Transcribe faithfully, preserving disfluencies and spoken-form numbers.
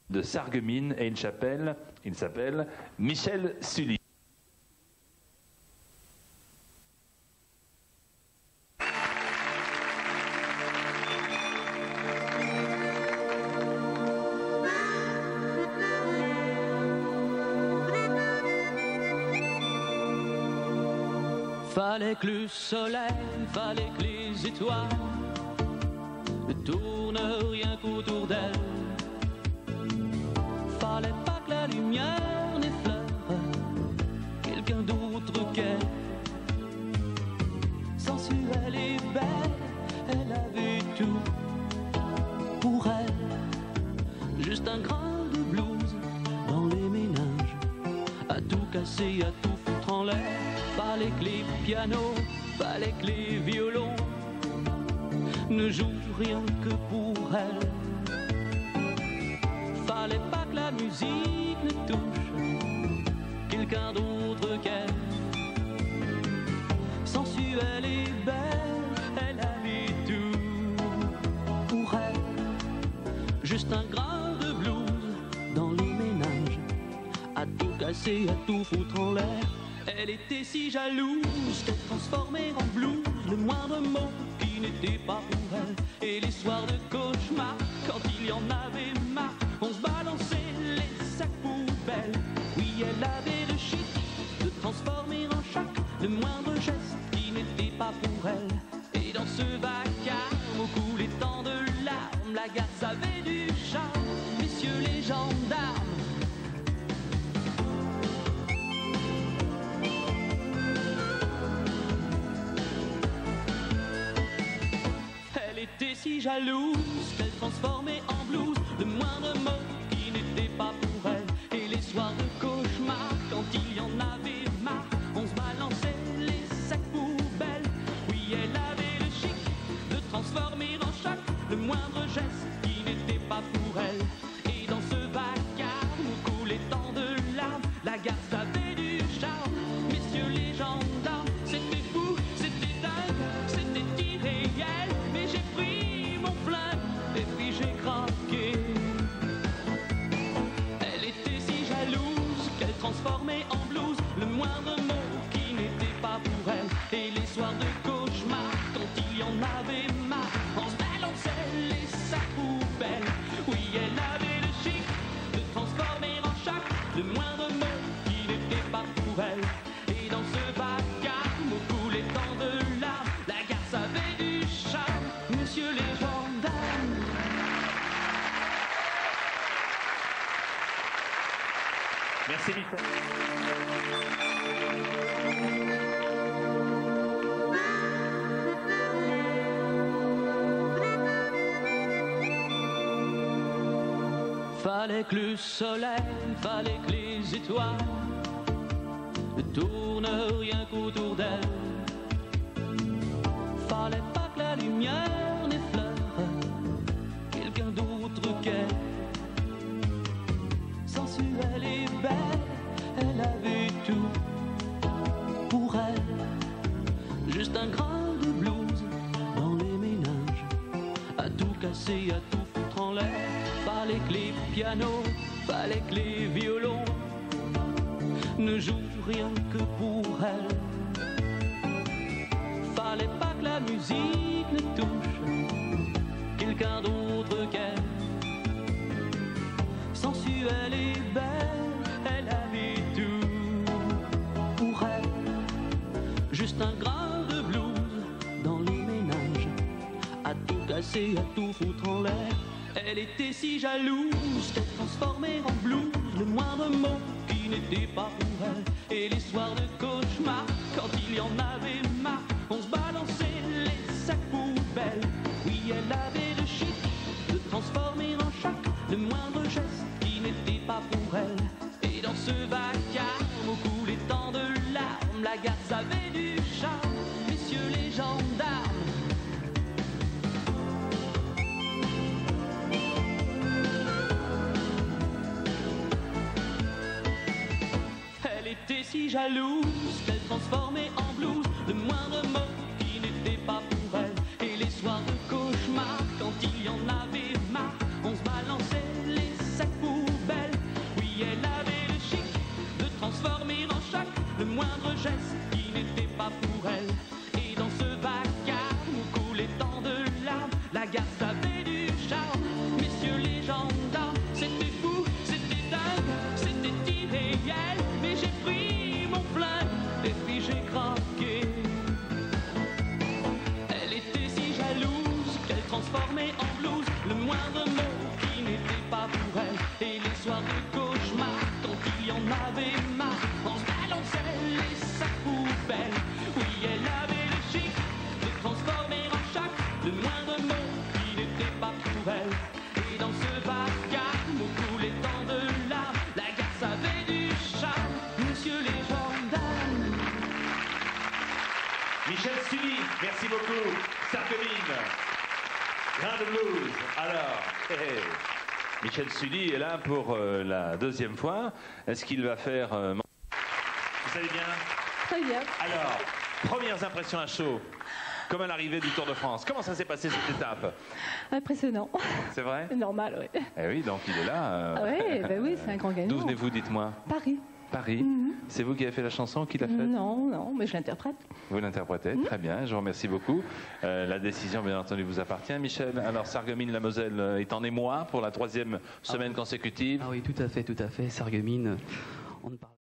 de Sarreguemines et il s'appelle, il s'appelle Michel Sully. Fallait que le soleil, fallait que les étoiles ne tournent rien qu'autour d'elle. Fallait pas que la lumière n'effleure quelqu'un d'autre qu'elle. Sensuelle et belle, elle avait tout pour elle. Juste un grain de blues dans les méninges, à tout casser, à tout foutre en l'air. Fallait que les pianos, fallait que les violons ne jouent rien que pour elle. Fallait pas que la musique ne touche quelqu'un d'autre qu'elle. Sensuelle et belle, elle avait tout pour elle. Juste un grain de blues dans les méninges, à tout casser, à tout foutre en l'air. Elle était si jalouse qu'elle transformait en blues le moindre mot qui n'était pas pour elle. Et les soirs de cauchemar, quand il y en avait marre, on se balançait les sacs poubelles. Oui, elle avait le chic de transformer en chaque le moindre geste qui n'était pas pour elle. Et dans ce vacarme, au coulait tant de larmes, la garce avait du charme, messieurs les gendarmes. Elle était si jalouse qu'elle transformait en blues le moindre mot qui n'était pas pour elle. Et les soirs de cauchemar, quand il y en avait marre, on se balançait les sacs poubelles. Oui, elle avait le chic de transformer en chaque le moindre geste qui n'était pas pour elle. Et dans ce vacarme où coulait tant de larmes, la garce avait du charme, messieurs les gendarmes. C'était fou, c'était dingue, c'était irréel, mais j'ai pris mon flingue et puis j'ai craqué. Elle était si jalouse qu'elle transformait en blues le moindre mot qui n'était pas pour elle. Et les soirs de cauchemar, quand il y en avait marre, on se balançait les sacs poubelles. Oui, elle avait le chic de transformer en chaque le moindre mot qui n'était pas pour elle. Et dans ce vacarme où coulait tant de larmes, la garce avait du charme, messieurs les gendarmes. Merci Michel. Fallait que le soleil, fallait que les étoiles ne tournent rien qu'autour d'elle. Fallait pas que la lumière n'effleure quelqu'un d'autre qu'elle. Sensuelle et belle, elle avait tout pour elle. Juste un grain de blues dans les méninges, à tout casser, à tout foutre en l'air. Fallait que les pianos, fallait que les violons ne jouent rien que pour elle. Fallait pas que la musique ne touche quelqu'un d'autre qu'elle. Sensuelle et belle, elle avait tout pour elle. Juste un grain de blues dans les méninges, à tout casser, à tout foutre en l'air. Elle était si jalouse qu'elle transformait en blues le moindre mot qui n'était pas pour elle. Et les soirs de cauchemar, quand il y en avait marre, on se balançait les sacs poubelles. Oui, elle avait le chic de transformer en chaque le moindre geste qui n'était pas pour elle. Et dans ce vacarme où coulait tant de larmes, la garce avait du charme, messieurs les gendarmes. Elle était si jalouse qu'elle transformait en blues le moindre mot qui n'était pas pour elle. Et les soirs de cauchemar, quand il y en avait marre, on se balançait les sacs poubelles. moindre mot qui n'était pas pour elle. Et les soirs de cauchemar, quand il y en avait marre, on se balançait les sacs poubelles. Oui, elle avait le chic de transformer en chac le moindre mot qui n'était pas pour elle. Et dans ce vacarme, où tous les temps de larmes, la garce avait du charme, monsieur les gendarmes. Michel Sully, merci beaucoup. Sarreguemines, Grain de blues. Alors, hé, hé. Michel Sully est là pour euh, la deuxième fois. Est-ce qu'il va faire... Euh... Vous allez bien? Très bien. Alors, premières impressions à chaud, comme à l'arrivée du Tour de France. Comment ça s'est passé cette étape? Impressionnant. C'est vrai? Normal, oui. Eh oui, donc il est là. Euh... Ah ouais, ben oui, c'est un grand gagnant. D'où venez-vous, dites-moi? Paris. Paris. Mm-hmm. C'est vous qui avez fait la chanson, qui l'a faite? Non, non, mais je l'interprète. Vous l'interprétez, mmh. Très bien, je vous remercie beaucoup. Euh, la décision, bien entendu, vous appartient, Michel. Alors, Sarreguemines-la-Moselle est en émoi pour la troisième semaine ah. consécutive. Ah oui, tout à fait, tout à fait. Sarreguemines, on ne parle